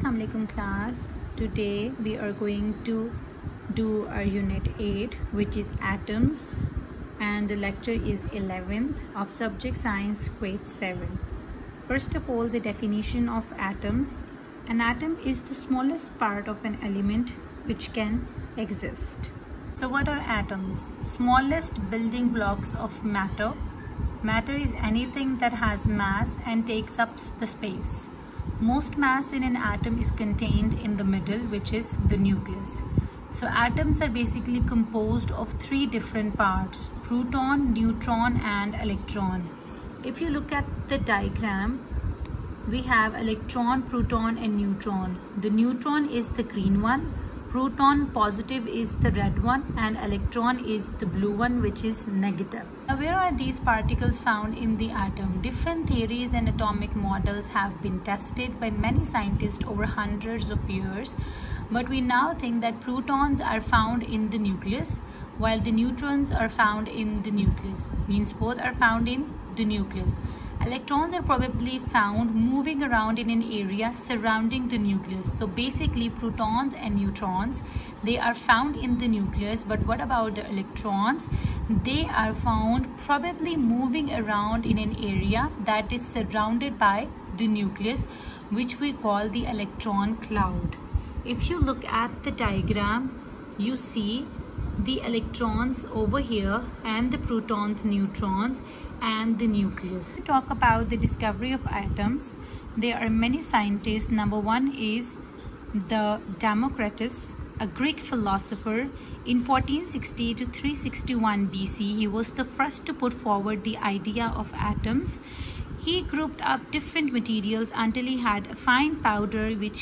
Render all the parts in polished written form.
Assalamu alaikum class. Today we are going to do our unit 8, which is atoms, and the lecture is 11th of subject science grade 7. First of all, the definition of atoms. An atom is the smallest part of an element which can exist. So what are atoms? Smallest building blocks of matter. Matter is anything that has mass and takes up the space. Most mass in an atom is contained in the middle, which is the nucleus. So atoms are basically composed of three different parts: proton, neutron and electron. If you look at the diagram, we have electron, proton and neutron. The neutron is the green one, proton positive is the red one, and electron is the blue one, which is negative. Now, where are these particles found in the atom? Different theories and atomic models have been tested by many scientists over hundreds of years, but we now think that protons are found in the nucleus while the neutrons are found in the nucleus. Means both are found in the nucleus. Electrons are probably found moving around in an area surrounding the nucleus. So basically protons and neutrons, they are found in the nucleus, but what about the electrons? They are found probably moving around in an area that is surrounded by the nucleus, which we call the electron cloud. If you look at the diagram, you see the electrons over here and the protons, neutrons and the nucleus. To talk about the discovery of atoms, there are many scientists. Number one is the Democritus, a Greek philosopher. In 1460 to 361 BC, he was the first to put forward the idea of atoms. He grouped up different materials until he had a fine powder which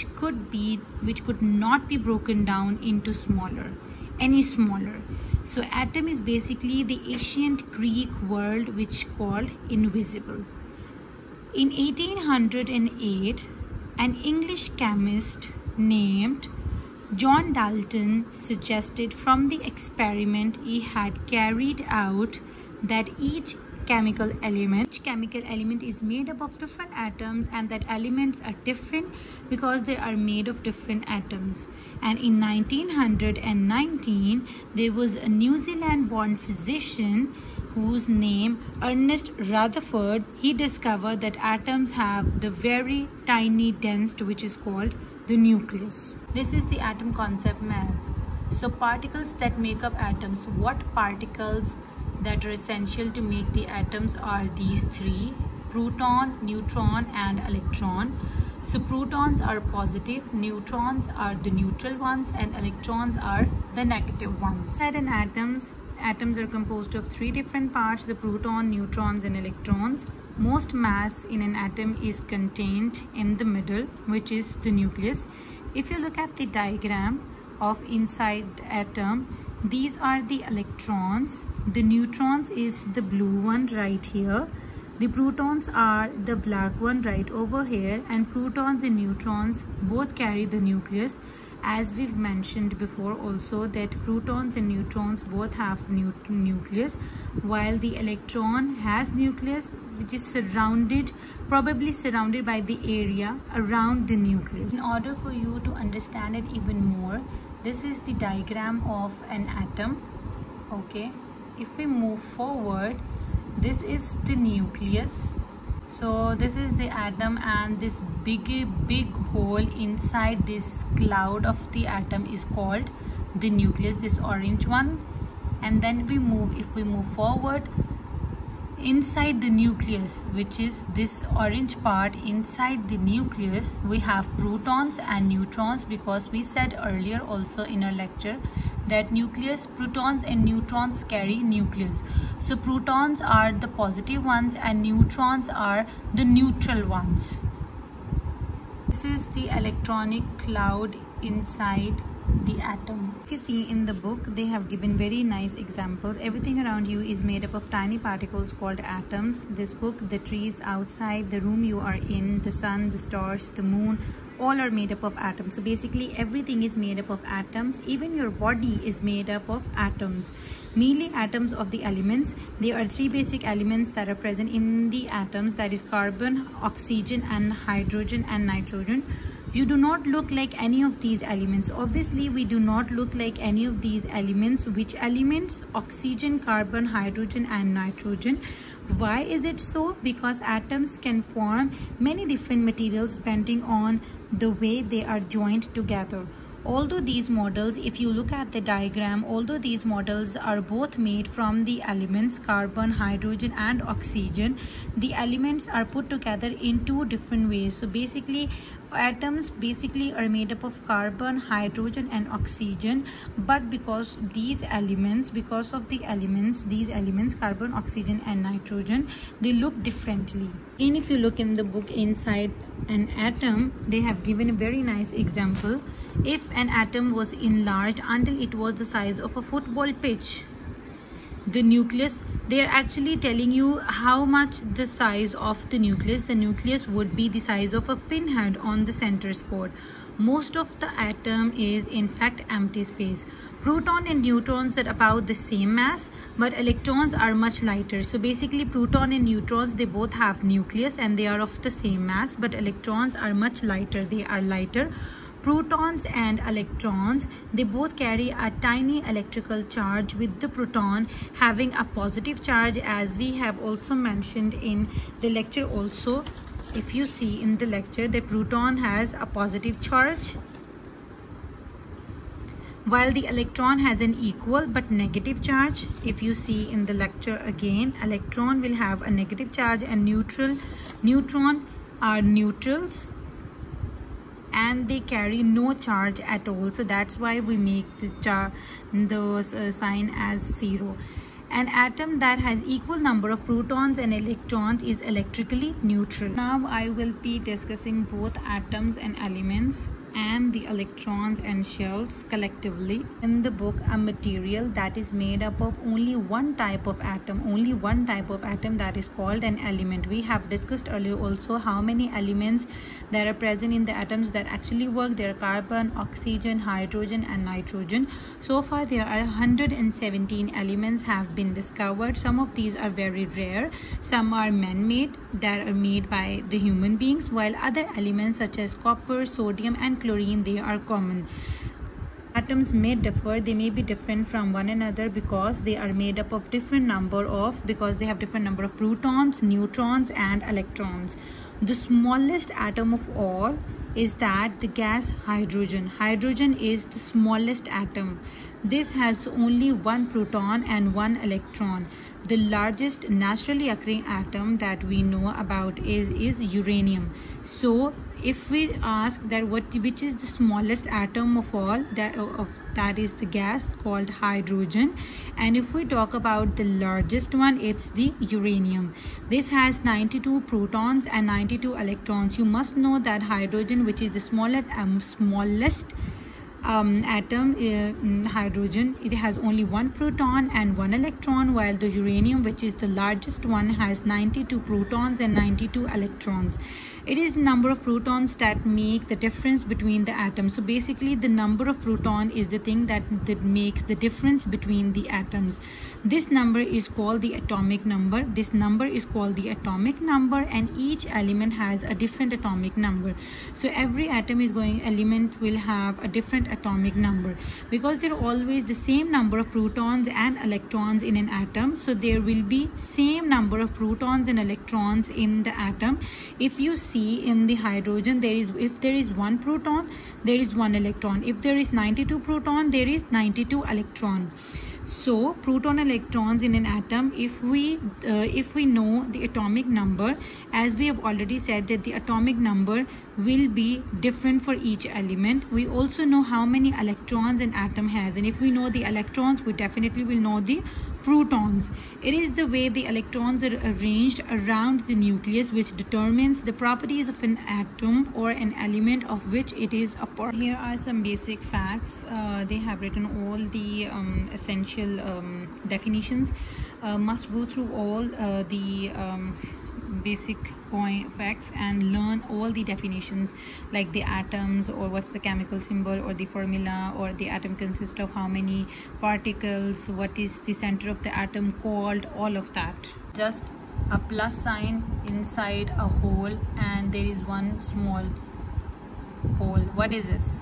could not be broken down into any smaller. So atom is basically the ancient Greek word which called invisible. In 1808, an English chemist named John Dalton suggested from the experiment he had carried out that each chemical element is made up of different atoms, and that elements are different because they are made of different atoms. And in 1919, there was a New Zealand born physician whose name Ernest Rutherford. He discovered that atoms have the very tiny density which is called the nucleus. This is the atom concept map. So particles that make up atoms. What particles that are essential to make the atoms are these three: proton, neutron and electron. So protons are positive, neutrons are the neutral ones, and electrons are the negative ones. In atoms are composed of three different parts: the proton, neutrons and electrons. Most mass in an atom is contained in the middle, which is the nucleus. If you look at the diagram of inside the atom, these are the electrons. The neutrons is the blue one right here. The protons are the black one right over here, and protons and neutrons both carry the nucleus. As we've mentioned before also, that protons and neutrons both have nucleus, while the electron has nucleus which is probably surrounded by the area around the nucleus. In order for you to understand it even more, this is the diagram of an atom. Okay, if we move forward, this is the nucleus. So this is the atom, and this big hole inside this cloud of the atom is called the nucleus, this orange one. And then if we move forward, inside the nucleus, which is this orange part, inside the nucleus we have protons and neutrons, because we said earlier also in our lecture that protons and neutrons carry nucleus. So protons are the positive ones and neutrons are the neutral ones. This is the electronic cloud inside the atom. If you see in the book, they have given very nice examples. Everything around you is made up of tiny particles called atoms. This book, the trees outside, the room you are in, the sun, the stars, the moon, all are made up of atoms. So basically everything is made up of atoms. Even your body is made up of atoms. Mainly atoms of the elements. There are three basic elements that are present in the atoms, that is carbon, oxygen and hydrogen and nitrogen. You do not look like any of these elements. Obviously, we do not look like any of these elements. Which elements? Oxygen, carbon, hydrogen and nitrogen. Why is it so? Because atoms can form many different materials depending on the way they are joined together. Although these models, if you look at the diagram, although these models are both made from the elements carbon, hydrogen and oxygen, the elements are put together in two different ways. So basically, atoms basically are made up of carbon, hydrogen and oxygen, but because of these elements carbon, oxygen and nitrogen, they look differently. And if you look in the book, inside an atom, they have given a very nice example. If an atom was enlarged until it was the size of a football pitch, the nucleus, they are actually telling you how much the size of the nucleus. The nucleus would be the size of a pinhead on the center spot. Most of the atom is in fact empty space. Proton and neutrons are about the same mass, but electrons are much lighter. So basically, proton and neutrons, they both have nucleus and they are of the same mass, but electrons are much lighter. They are lighter. Protons and electrons, they both carry a tiny electrical charge, with the proton having a positive charge, as we have also mentioned in the lecture also. If you see in the lecture, the proton has a positive charge, while the electron has an equal but negative charge. If you see in the lecture again, electron will have a negative charge and neutron are neutrals, and they carry no charge at all. So that's why we make the sign as 0. An atom that has equal number of protons and electrons is electrically neutral. Now I will be discussing both atoms and elements and the electrons and shells collectively. In the book, a material that is made up of only one type of atom, that is called an element. We have discussed earlier also how many elements that are present in the atoms that actually work. There are carbon, oxygen, hydrogen and nitrogen. So far there are 117 elements have been discovered. Some of these are very rare, some are man-made, that are made by the human beings, while other elements such as copper, sodium and chlorine, they are common. Atoms may differ, they may be different from one another because they are made up of they have different number of protons, neutrons and electrons. The smallest atom of all is that the gas hydrogen. Hydrogen is the smallest atom. This has only one proton and one electron. The largest naturally occurring atom that we know about is uranium. So if we ask that which is the smallest atom of all, that is the gas called hydrogen. And if we talk about the largest one, it's the uranium. This has 92 protons and 92 electrons. You must know that hydrogen, which is the smallest atom, hydrogen, it has only one proton and one electron, while the uranium, which is the largest one, has 92 protons and 92 electrons. It is number of protons that make the difference between the atoms. So basically, the number of proton is the thing that makes the difference between the atoms. This number is called the atomic number. This number is called the atomic number, and each element has a different atomic number. So every element will have a different atomic number, because there are always the same number of protons and electrons in an atom. So there will be same number of protons and electrons in the atom. If you see in the hydrogen, if there is one proton, there is one electron. If there is 92 proton, there is 92 electron. So proton and electrons in an atom, if we know the atomic number, as we have already said that the atomic number will be different for each element. We also know how many electrons an atom has, and if we know the electrons, we definitely will know the protons. It is the way the electrons are arranged around the nucleus which determines the properties of an atom or an element of which it is a part. Here are some basic facts. They have written all the essential definitions. Must go through all the basic facts and learn all the definitions, like the atoms, or what's the chemical symbol or the formula, or the atom consists of how many particles, what is the center of the atom called, all of that. Just a plus sign inside a hole, and there is one small whole. What is this?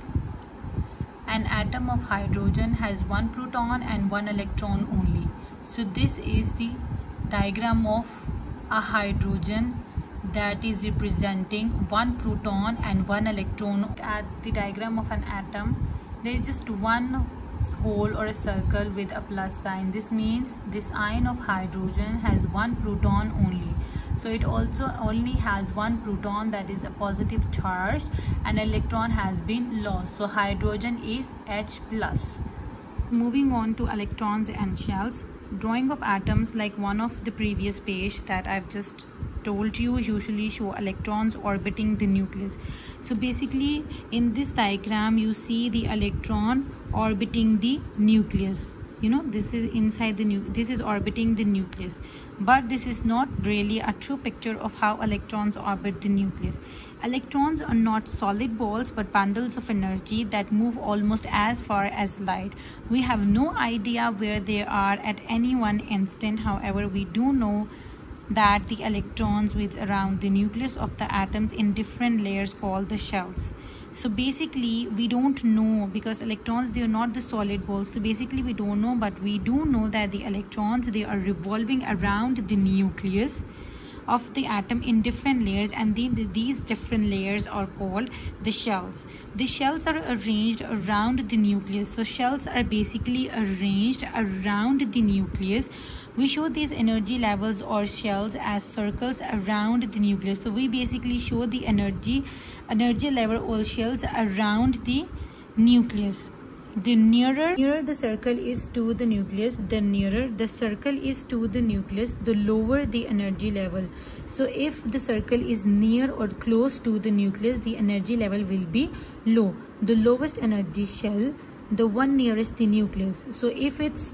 An atom of hydrogen has one proton and one electron only. So this is the diagram of a hydrogen that is representing one proton and one electron. At the diagram of an atom, there is just one hole or a circle with a plus sign. This means this ion of hydrogen has one proton only. So it also only has one proton, that is a positive charge, and electron has been lost. So hydrogen is H+. Moving on to electrons and shells. Drawing of atoms, like one of the previous page that I've just told you, usually show electrons orbiting the nucleus. So basically in this diagram you see the electron orbiting the nucleus. You know, this is inside the this is orbiting the nucleus, but this is not really a true picture of how electrons orbit the nucleus. Electrons are not solid balls but bundles of energy that move almost as far as light. We have no idea where they are at any one instant. However, we do know that the electrons with around the nucleus of the atoms in different layers called the shells. So basically we don't know, because electrons, they are not the solid balls. So basically we don't know, but we do know that the electrons, they are revolving around the nucleus of the atom in different layers, and these different layers are called the shells. The shells are arranged around the nucleus. So shells are basically arranged around the nucleus. We show these energy levels or shells as circles around the nucleus. So we basically show the energy level or shells around the nucleus. The nearer the circle is to the nucleus, the nearer the circle is to the nucleus, the lower the energy level. So if the circle is near or close to the nucleus, the energy level will be low. The lowest energy shell, the one nearest the nucleus. So if it's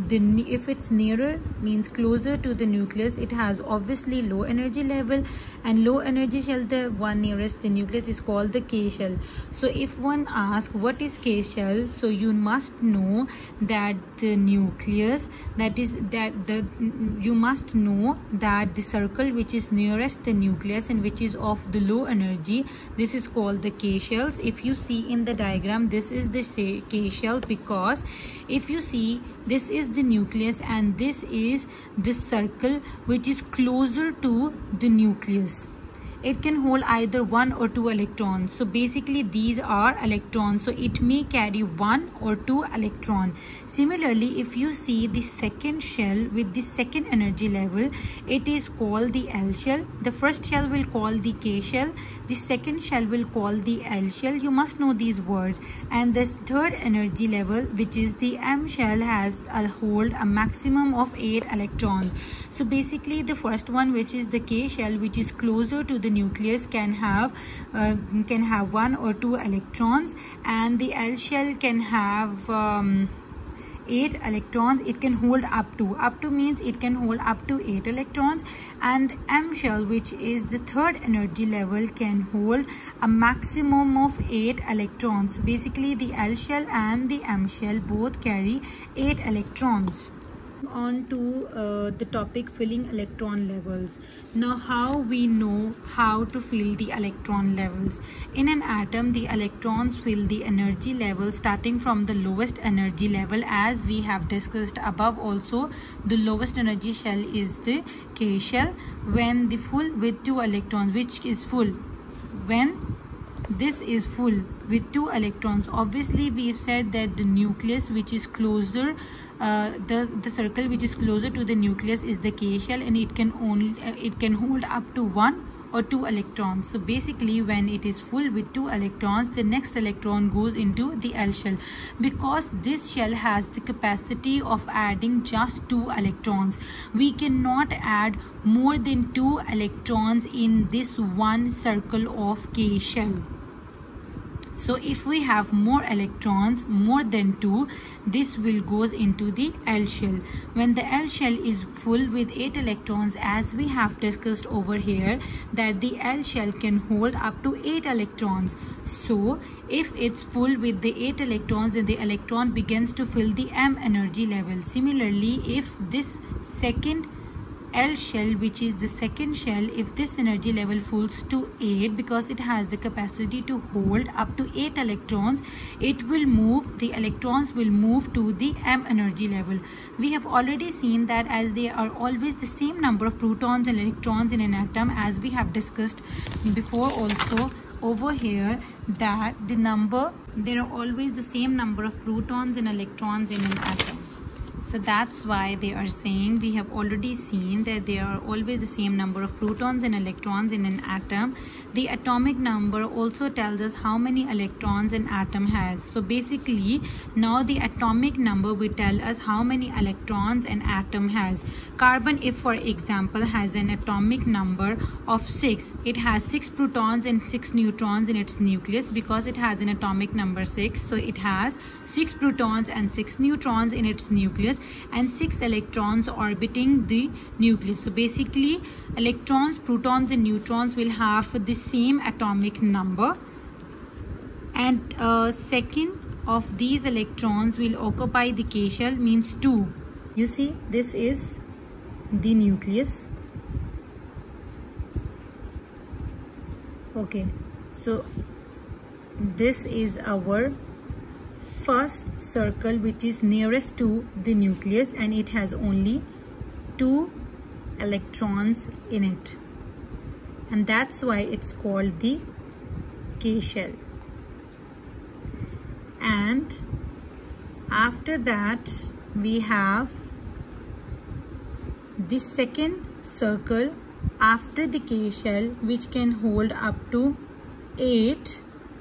nearer, means closer to the nucleus, it has obviously low energy level, and low energy shell, the one nearest the nucleus, is called the K shell. So if one asks what is K shell, so you must know that the nucleus, you must know that the circle which is nearest the nucleus and which is of the low energy, this is called the K shells. If you see in the diagram, this is the K shell, because if you see, this is the nucleus and this is the circle which is closer to the nucleus. It can hold either 1 or 2 electrons. So basically these are electrons, so it may carry 1 or 2 electrons. Similarly, if you see the second shell with the second energy level, it is called the L shell. The first shell will call the K shell, the second shell will call the L shell. You must know these words. And this third energy level, which is the M shell, has hold a maximum of 8 electrons. So basically the first one, which is the K shell, which is closer to the nucleus, can have 1 or 2 electrons, and the L shell can have 8 electrons. It can hold up to means it can hold up to 8 electrons, and M shell, which is the third energy level, can hold a maximum of 8 electrons. Basically the L shell and the M shell both carry 8 electrons. On to the topic filling electron levels. Now, how we know how to fill the electron levels? In an atom, the electrons fill the energy level starting from the lowest energy level, as we have discussed above. Also, the lowest energy shell is the K shell. When the full with 2 electrons, which is full, when this is full with 2 electrons, obviously we said that the nucleus which is closer, the circle which is closer to the nucleus is the K shell, and it can hold up to 1 or 2 electrons. So basically when it is full with 2 electrons, the next electron goes into the L shell, because this shell has the capacity of adding just 2 electrons. We cannot add more than 2 electrons in this one circle of K shell. So if we have more electrons, more than 2, this will goes into the L shell. When the L shell is full with 8 electrons, as we have discussed over here, that the L shell can hold up to 8 electrons. So if it's full with the 8 electrons, then the electron begins to fill the M energy level. Similarly, if this second L shell, which is the second shell, if this energy level falls to 8, because it has the capacity to hold up to 8 electrons, the electrons will move to the M energy level. We have already seen that as they are always the same number of protons and electrons in an atom, as we have discussed before also over here, that there are always the same number of protons and electrons in an atom. So that's why they are saying, we have already seen that there are always the same number of protons and electrons in an atom. The atomic number also tells us how many electrons an atom has. So basically, now the atomic number will tell us how many electrons an atom has. Carbon, if for example, has an atomic number of 6. It has 6 protons and 6 neutrons in its nucleus, because it has an atomic number 6. So it has 6 protons and 6 neutrons in its nucleus, and 6 electrons orbiting the nucleus. So basically, electrons, protons and neutrons will have the same atomic number, and second of these electrons will occupy the K shell, means 2. You see, this is the nucleus. Okay, so this is our first circle, which is nearest to the nucleus, and it has only 2 electrons in it, and that's why it's called the K shell. And after that, we have the second circle after the K shell, which can hold up to 8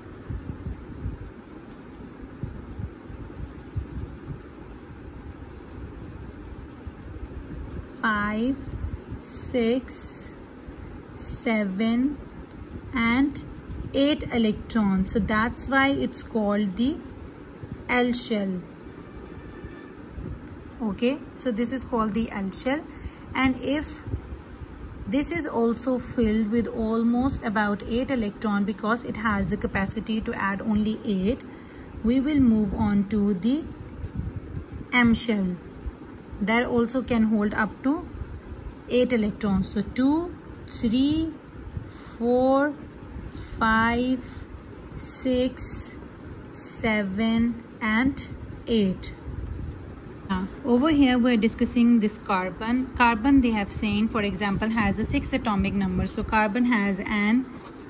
5, 6, 7 and 8 electrons. So that's why it's called the L shell. Okay, so this is called the L shell. And if this is also filled with almost about 8 electrons, because it has the capacity to add only 8, we will move on to the M shell. That also can hold up to 8 electrons. So 2, 3, 4, 5, 6, 7 and 8. Now, over here we're discussing this carbon. Carbon, they have saying, for example, has a 6 atomic number. So carbon has an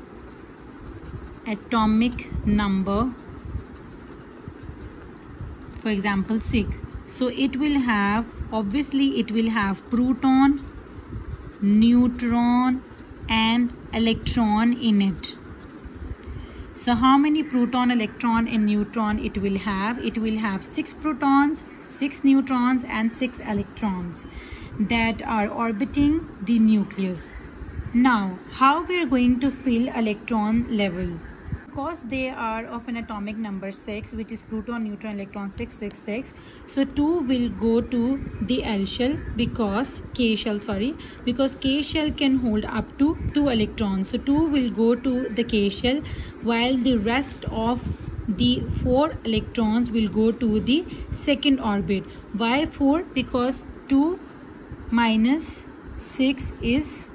atomic number, for example 6. So it will have, obviously it will have proton, neutron and electron in it. So how many proton, electron and neutron it will have? It will have 6 protons, 6 neutrons and 6 electrons that are orbiting the nucleus. Now, how we are going to fill electron level? Because they are of an atomic number 6, which is proton, neutron, electron, 666. So 2 will go to the L shell, because K shell can hold up to 2 electrons. So 2 will go to the K shell, while the rest of the 4 electrons will go to the second orbit. Why 4? Because 2 minus 6 is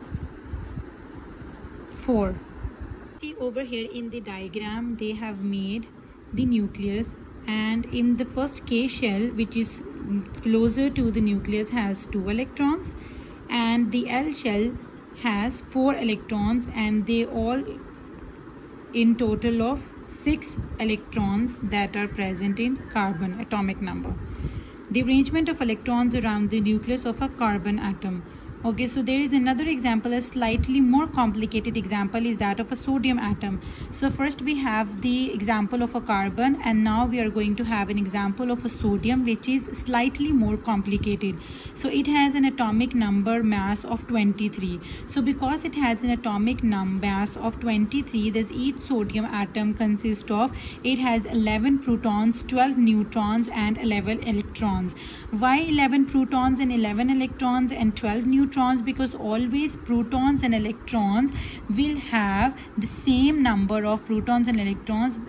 4. See over here in the diagram, they have made the nucleus, and in the first K shell, which is closer to the nucleus, has 2 electrons, and the L shell has 4 electrons, and they all in total of 6 electrons that are present in carbon atomic number. The arrangement of electrons around the nucleus of a carbon atom. Okay, so there is another example, a slightly more complicated example is that of a sodium atom. So first we have the example of a carbon, and now we are going to have an example of a sodium, which is slightly more complicated. So it has an atomic number mass of 23. So because it has an atomic mass of 23, this each sodium atom consists of, it has 11 protons, 12 neutrons and 11 electrons. Why 11 protons and 11 electrons and 12 neutrons? Because always protons and electrons will have the same number of protons and electrons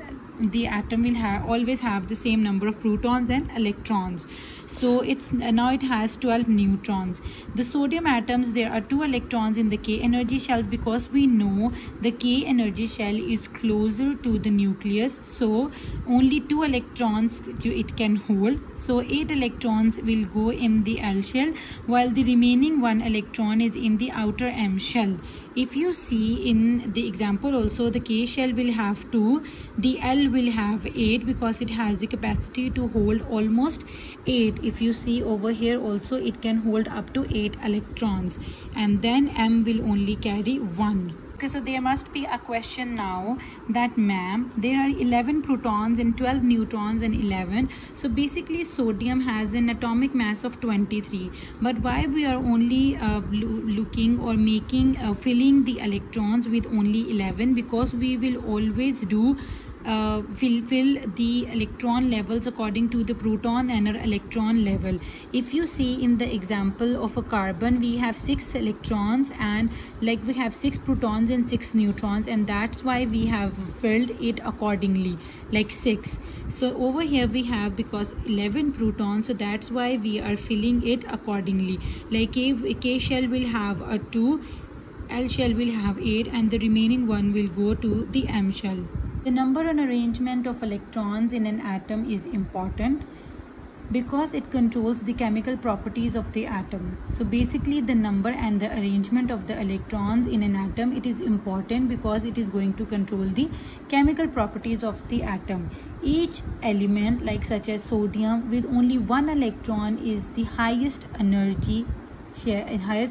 the atom will always have the same number of protons and electrons. So now it has 12 neutrons. The sodium atoms, there are 2 electrons in the K energy shells, because we know the K energy shell is closer to the nucleus, so only 2 electrons it can hold. So 8 electrons will go in the L shell, while the remaining 1 electron is in the outer M shell. If you see in the example also, the K shell will have 2, the L will have 8, because it has the capacity to hold almost 8. If you see over here also, it can hold up to 8 electrons, and then M will only carry 1. Okay, so there must be a question now that, ma'am, there are 11 protons and 12 neutrons and 11. So basically sodium has an atomic mass of 23. But why we are only looking or making filling the electrons with only 11? Because we will always do fill the electron levels according to the proton and electron level. If you see in the example of a carbon, we have 6 electrons, and like we have 6 protons and 6 neutrons, and that's why we have filled it accordingly, like 6. So over here we have, because 11 protons, so that's why we are filling it accordingly. Like K shell will have a 2, L shell will have 8, and the remaining 1 will go to the M shell. The number and arrangement of electrons in an atom is important because it controls the chemical properties of the atom. So basically the number and the arrangement of the electrons in an atom, it is important because it is going to control the chemical properties of the atom. Each element, like such as sodium, with only 1 electron is the highest energy shell,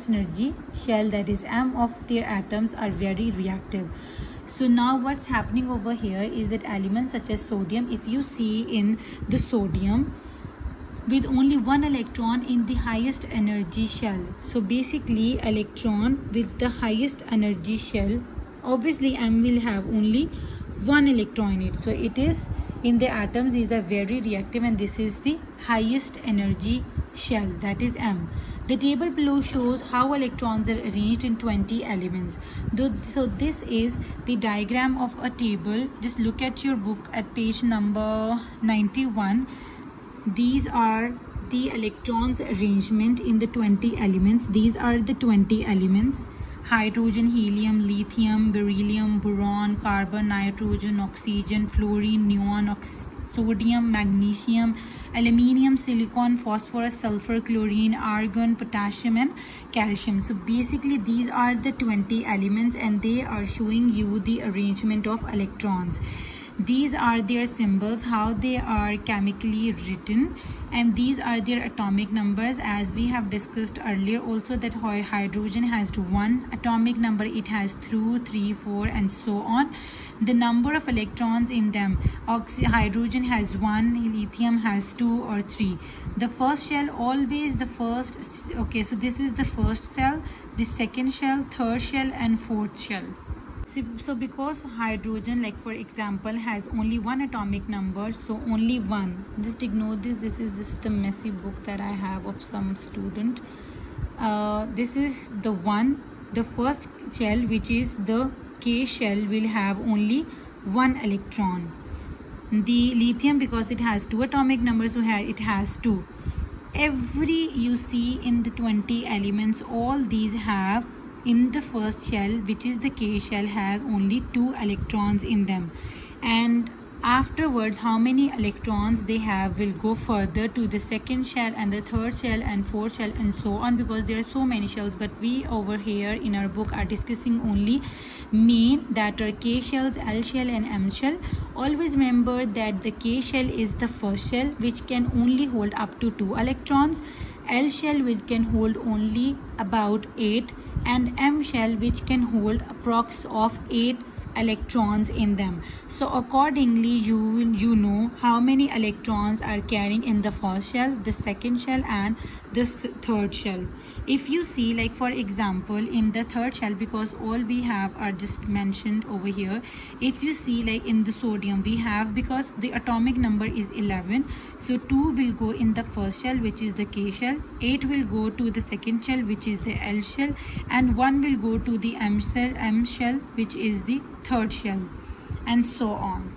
that is M, of their atoms are very reactive. So now what's happening over here is that elements such as sodium, if you see in the sodium, with only 1 electron in the highest energy shell. So basically electron with the highest energy shell, obviously M will have only 1 electron in it. So it is in the atoms, these are very reactive, and this is the highest energy shell, that is M. The table below shows how electrons are arranged in 20 elements. So this is the diagram of a table. Just look at your book at page number 91. These are the electrons arrangement in the 20 elements. These are the 20 elements: hydrogen, helium, lithium, beryllium, boron, carbon, nitrogen, oxygen, fluorine, neon, sodium, magnesium, aluminium, silicon, phosphorus, sulfur, chlorine, argon, potassium, and calcium. So basically these are the 20 elements, and they are showing you the arrangement of electrons. These are their symbols, how they are chemically written, and these are their atomic numbers. As we have discussed earlier also, that hydrogen has 1 atomic number, it has 2, 3, 4, and so on. The number of electrons in them: hydrogen has 1, lithium has 2 or 3. The first shell, always the first. Okay, so this is the first shell, the second shell, third shell, and fourth shell. So because hydrogen, like for example, has only 1 atomic number, so only 1. Just ignore this. This is just the messy book that I have of some student. This is the one. The first shell, which is the K shell, will have only 1 electron. The lithium, because it has 2 atomic numbers, so it has 2. Every you see in the 20 elements, all these have, in the first shell, which is the K shell, has only 2 electrons in them, and afterwards how many electrons they have will go further to the second shell and the third shell and fourth shell and so on, because there are so many shells. But we over here in our book are discussing only main, that are K shells, L shell, and M shell. Always remember that the K shell is the first shell, which can only hold up to 2 electrons. L shell, which can hold only about 8, and M shell, which can hold approx of 8 electrons in them. So accordingly you know how many electrons are carrying in the first shell, the second shell, and the third shell. If you see, like for example in the third shell, because all we have are just mentioned over here, if you see like in the sodium we have, because the atomic number is 11, so 2 will go in the first shell, which is the K shell, 8 will go to the second shell, which is the L shell, and 1 will go to the M shell, which is the third shell, and so on.